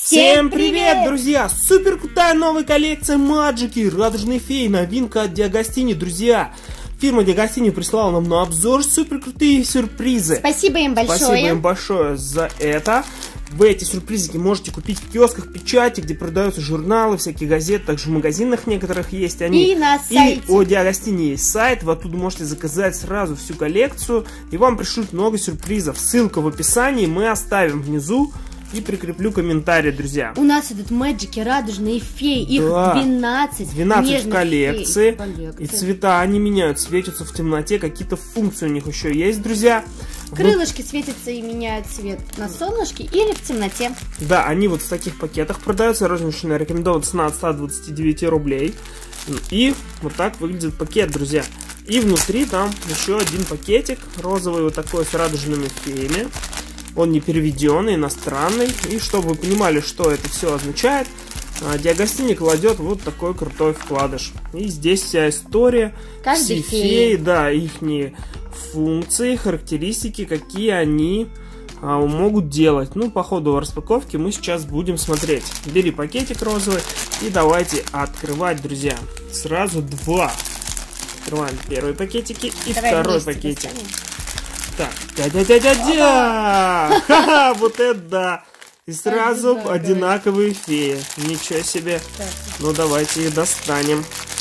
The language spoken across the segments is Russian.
Всем привет, друзья! Супер крутая новая коллекция Маджики, радужные феи, новинка от Диагостини, друзья. Фирма Диагостини прислала нам на обзор супер крутые сюрпризы. Спасибо им большое. Спасибо им большое за это. Вы эти сюрпризики можете купить в киосках печати, где продаются журналы, всякие газеты, также в магазинах некоторых есть они. И на сайте. И у Диагостини есть сайт, вы оттуда можете заказать сразу всю коллекцию, и вам пришлют много сюрпризов. Ссылка в описании мы оставим внизу. И прикреплю комментарий, друзья. У нас этот Маджики радужные феи, их 12. 12 коллекций. И цвета они меняют, светятся в темноте, какие-то функции у них еще есть, друзья. Крылышки светятся и меняют цвет на солнышке или в темноте. Да, они вот в таких пакетах продаются, розничная рекомендована цена от 129 рублей. И вот так выглядит пакет, друзья. И внутри там еще один пакетик, розовый вот такой с радужными феями. Он не переведенный, иностранный. И чтобы вы понимали, что это все означает, Диагостини кладет вот такой крутой вкладыш. И здесь вся история. Каждой феи, да, их функции, характеристики, какие они могут делать. Ну, по ходу распаковки мы сейчас будем смотреть. Бери пакетик розовый и давайте открывать, друзья. Сразу два. Открываем первые пакетики и второй пакетик. Так, дядя! Ха-ха, вот это да! И сразу одинаковые феи. Ничего себе. Ну, давайте их достанем.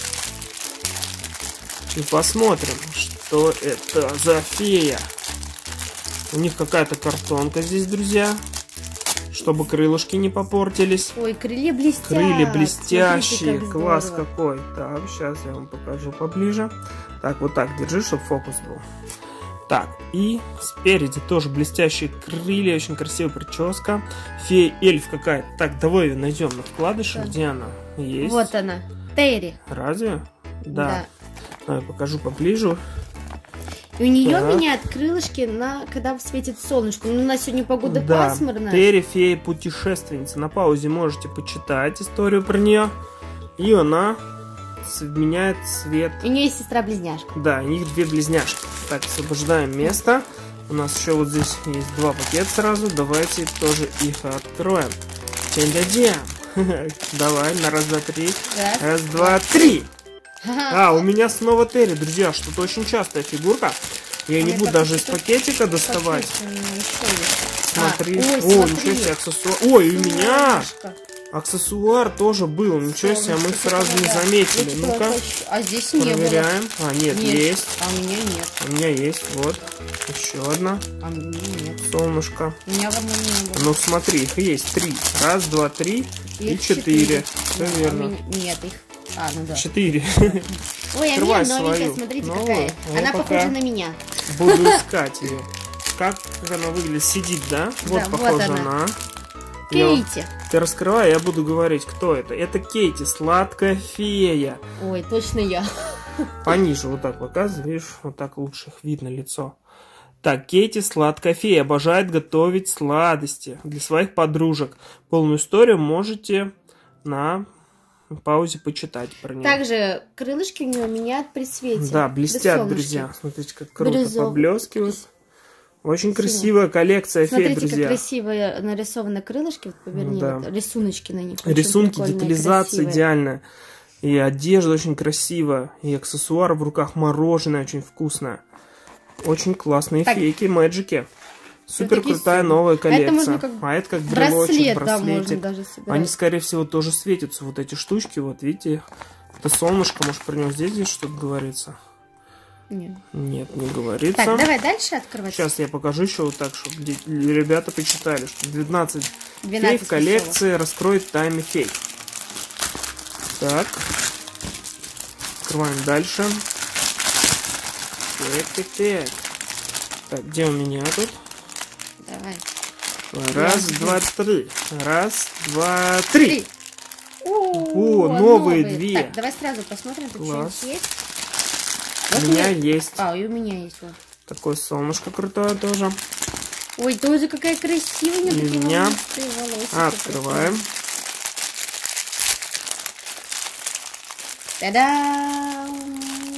И посмотрим, что это за фея. У них какая-то картонка здесь, друзья. Чтобы крылышки не попортились. Ой, крылья блестят. Крылья блестящие. Смотрите, класс какой. Так, сейчас я вам покажу поближе. Так, вот так держи, чтобы фокус был. Так, и спереди тоже блестящие крылья, очень красивая прическа. Фея-эльф какая-то. Так, давай ее найдем на вкладыше, да. Где она? Есть. Вот она, Терри. Разве? Да. Давай покажу поближе. И у нее меняют крылышки, когда светит солнышко. Ну, у нас сегодня погода пасмурная. Терри, фея-путешественница. На паузе можете почитать историю про нее. И она меняет цвет. У нее есть сестра-близняшка. Да, у них две близняшки. Так, освобождаем место. У нас еще вот здесь есть два пакета сразу. Давайте тоже их откроем. Давай, на раз, два, три. Раз, два, три. У меня снова Терри, друзья. Что-то очень частая фигурка. Я не буду даже из пакетика доставать. Смотри. О, ничего себе, аксессуар. Ой, у меня аксессуар тоже был. Ничего себе, мы сразу не заметили. Ну-ка. А здесь не было. Проверяем. Нет, есть. А у меня нет. У меня есть, вот. Еще одна. А у меня нет. Солнышко. У меня, по-моему, не было. Ну смотри, их есть три. Раз, два, три и четыре. Все верно. Нет, их. Ну да. 4. Ой, а мне новенькая, смотрите, какая. Она похожа на меня. Буду искать ее. Как она выглядит? Сидит, да? Вот да, похожа вот на Кейти. Ты раскрывай, я буду говорить, кто это. Это Кейти, сладкая фея. Ой, точно я. Пониже вот так показывай, видишь, вот так лучше их видно лицо. Так, Кейти, сладкая фея, обожает готовить сладости для своих подружек. Полную историю можете на паузе почитать про нее. Также крылышки у нее меняют при свете. Да, блестят, друзья. Смотрите, как круто поблескивают. Очень красивая коллекция фей, друзья. Смотрите, как красиво нарисованы крылышки. Вот, поверни, вот, рисуночки на них. Рисунки, детализация идеальная. И одежда очень красивая. И аксессуары в руках, мороженое очень вкусное. Очень классные фейки, Маджики. Супер крутая новая коллекция. Это как брелочек, браслетик. Да, они, скорее всего, тоже светятся. Вот эти штучки, вот видите. Это солнышко, может, про него здесь что-то говорится? Нет. Нет, не говорится. Так, давай дальше открывать. Сейчас я покажу еще вот так, чтобы ребята почитали, что 12 фей в коллекции раскроет тайны фей. Так. Открываем дальше. Так. Так, где у меня тут? Давай. Раз, два, три. Раз, два, три. О, новые две. Так, давай сразу посмотрим, тут что-нибудь есть. У меня есть. И у меня есть вот. Такое солнышко крутое тоже. Ой, тоже какая красивая. У меня. Открываем. Та-дам!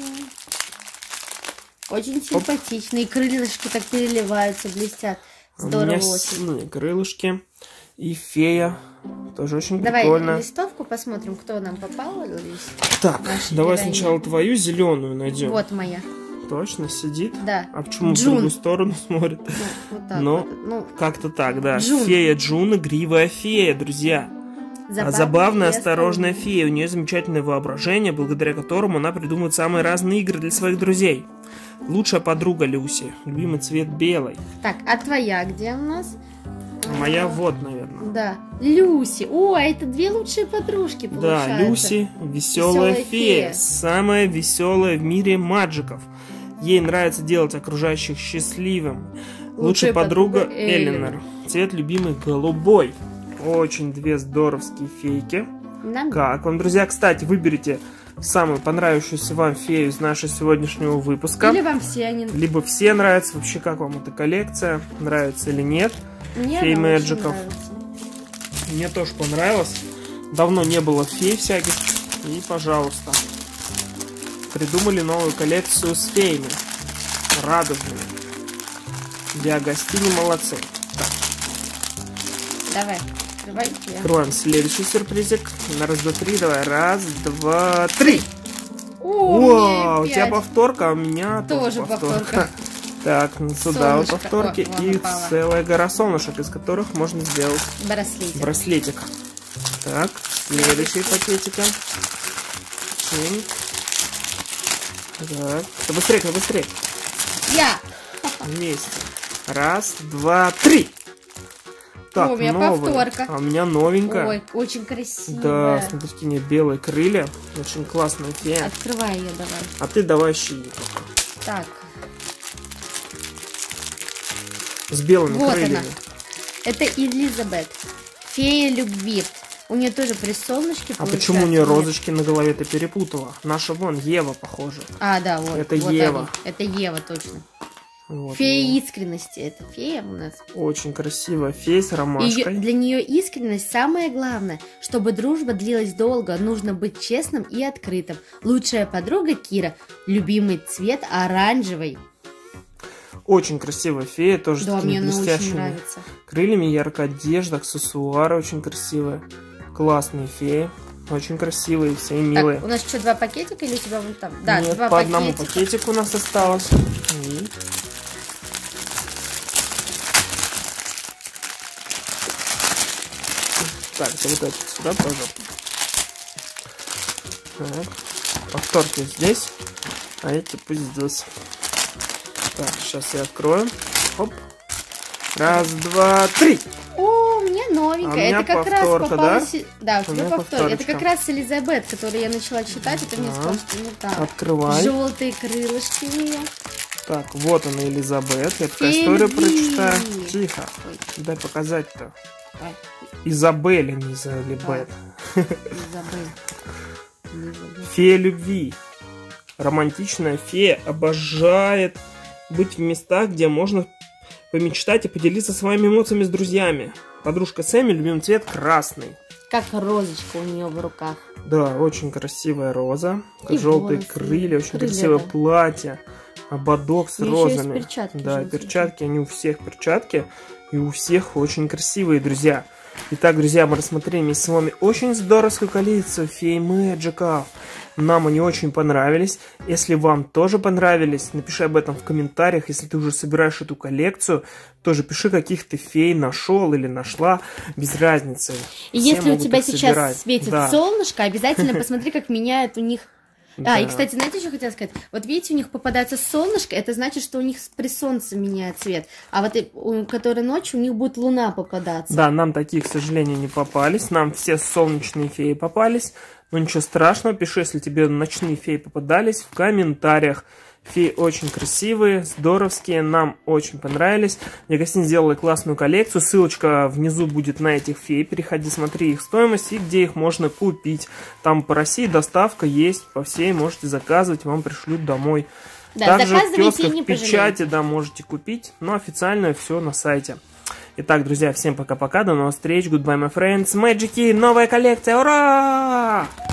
Очень симпатичные. Крылышки так переливаются, блестят. Здорово. У меня синие крылышки. И фея Тоже очень Давай прикольно. листовку посмотрим, кто нам попал. Так, Наши давай героини. сначала твою зеленую найдем. Вот моя. Точно, сидит? Да. А почему в Джун. другую сторону смотрит? Ну, вот так Ну, вот. Ну, как-то так, да. Джун. Фея Джун, игривая фея, друзья. Забавная, осторожная фея. У нее замечательное воображение, благодаря которому она придумывает самые разные игры для своих друзей. Лучшая подруга Люси. Любимый цвет белый. Так, а твоя где у нас? Моя вот, наверное. Да. Люси. О, это две лучшие подружки, получается. Да, Люси веселая фея. Самая веселая в мире маджиков. Ей нравится делать окружающих счастливым. Лучшая подруга Эленор. Цвет любимый голубой. Очень две здоровские фейки. Нам... Как вам, друзья? Кстати, выберите самую понравившуюся вам фею из нашего сегодняшнего выпуска. Или вам все они... Либо все нравятся. Вообще, как вам эта коллекция? Нравится или нет? Мне Фей она очень Мэджиков. нравится. Мне тоже понравилось. Давно не было фей всяких. И, пожалуйста, придумали новую коллекцию с феями. Радужными. Диагостини молодцы. Так, Давай, открывай. откроем следующий сюрпризик. На раз, два, три. Давай. Раз, два, три. О, О, у тебя повторка, а у меня тоже повторка. Так, ну сюда вот Солнышко. повторки. О, И попало. целая гора солнышек, из которых можно сделать Браслетик. браслетик. Так, следующие пакетики. Чик. Так, да быстрее, да быстрее. Я. Вместе. Раз, два, три. Так, О, у меня новая. повторка. А у меня новенькая. Ой, очень красиво. Да, смотрите, у нее белые крылья. Очень классная фея. Открывай ее давай. А ты давай щи. Так, С белыми вот крыльями. она. Это Элизабет. Фея любви. У нее тоже при солнышке А получается. почему у нее Нет. розочки на голове ты перепутала? Наша вон Ева похожа. А, да, вот. Это вот Ева. они. Это Ева, точно. Вот Фея Ева. искренности. Это фея у нас. Очень красивая фея с ромашкой. Для нее искренность самое главное. Чтобы дружба длилась долго, нужно быть честным и открытым. Лучшая подруга Кира. Любимый цвет оранжевый. Очень красивая фея, тоже с Да, такими мне она очень блестящими нравится. крыльями, яркая одежда, аксессуары очень красивые. Классные феи. Очень красивые, все милые. Так, у нас что, два пакетика или у тебя вон там? Да, Нет, два по пакетика. одному пакетику у нас осталось. И так, это вот этот сюда тоже. Так. Повторки здесь, а эти пусть здесь. Так, сейчас я открою. Оп. Раз, два, три. О, у меня новенькая. А у меня это как повторка, раз попалась... да? Да, у У тебя меня повторка. Это повторочка. как раз Элизабет, которую я начала читать. Это мне Да. сказал, что не так. Открывай. Желтые крылышки у нее. Так, вот она, Элизабет. Я пока Фея историю любви. прочитаю. Тихо. Ой, Дай показать-то. ай, Изабель, а не Изабет. Изабель. Элизабет. Фея любви. Романтичная фея обожает быть в местах, где можно помечтать и поделиться своими эмоциями с друзьями. Подружка Сэмми, любимый цвет красный. Как розочка у нее в руках. Да, очень красивая роза. И Желтые волосы, крылья, очень крылья, красивое да. платье. Ободок с У неё ещё есть розами. перчатки Да, желтые. перчатки, они у всех перчатки. И у всех очень красивые, друзья. Итак, друзья, мы рассмотрели вместе с вами очень здоровскую коллекцию фей Мэджиков. Нам они очень понравились. Если вам тоже понравились, напиши об этом в комментариях. Если ты уже собираешь эту коллекцию, тоже пиши, каких ты фей нашел или нашла. Без разницы. И Все если у могут тебя их сейчас собирать. светит Да. солнышко, обязательно посмотри, как меняет у них... Да. И, кстати, знаете, что хотела сказать? Вот видите, у них попадается солнышко, это значит, что у них при солнце меняет цвет. А вот у которой ночью у них будет луна попадаться. Да, нам такие, к сожалению, не попались. Нам все солнечные феи попались. Но ничего страшного, пиши, если тебе ночные феи попадались, в комментариях. Феи очень красивые, здоровские, нам очень понравились. Диагостини сделала классную коллекцию. Ссылочка внизу будет на этих фей. Переходи, смотри их стоимость и где их можно купить. Там по России доставка есть, по всей можете заказывать, вам пришлют домой. Да, Также в заказывайте и киосках не печати, пожалеете. да, можете купить, но официально все на сайте. Итак, друзья, всем пока-пока, до новых встреч, goodbye, my friends, Мэджики, новая коллекция, ура!